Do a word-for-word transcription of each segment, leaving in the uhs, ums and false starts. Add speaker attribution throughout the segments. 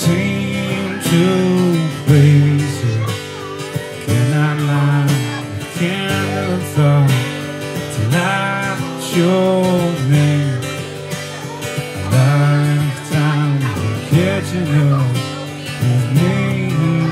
Speaker 1: seem too basic. Cannot lie, candle thought to light your name. Lifetime catching up with me.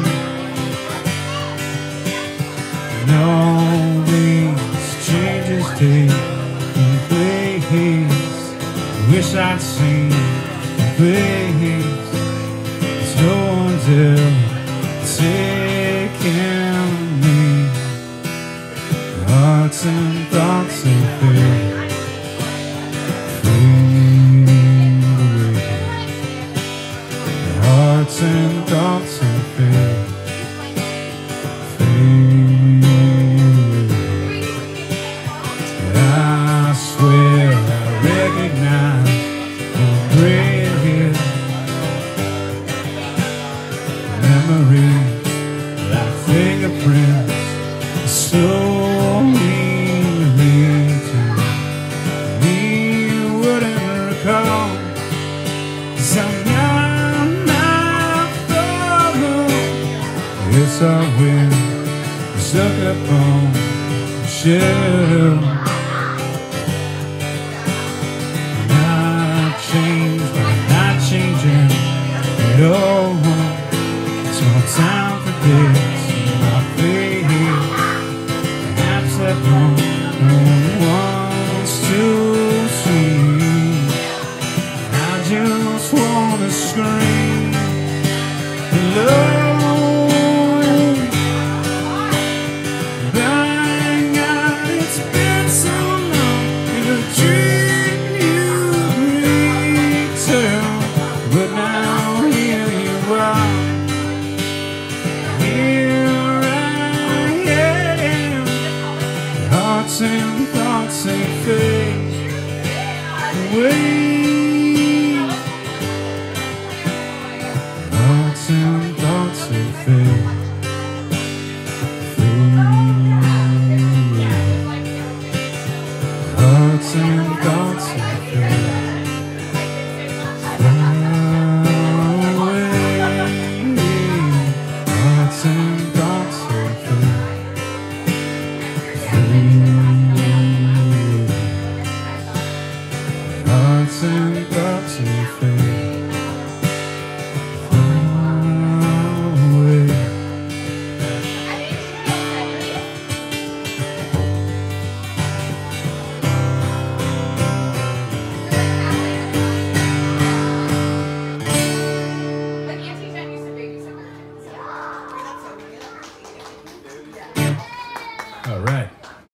Speaker 1: And all these changes take place. Wish I'd seen the place. There's no one's ever taken me. Hearts and thoughts and fade, fade away. Hearts and thoughts and fade, fade away. I swear I recognize the gray hair, memories like fingerprints, slowly related. Me wouldn't recall, 'cause I'm not my problem. Yes, I will suck up on the shelf. Not changed, but not changing at all. It's more time for this. My faith, perhaps that no one wants to see. I just wanna scream hello. Thank God it's been so long in a dream you returned, but now here you are. Here I am. Hearts and thoughts they fade away. Hearts and thoughts they fade, fade away. Hearts and thoughts they fade, fade away. Hearts and thoughts they fade, fade away. Hearts and thoughts they fade.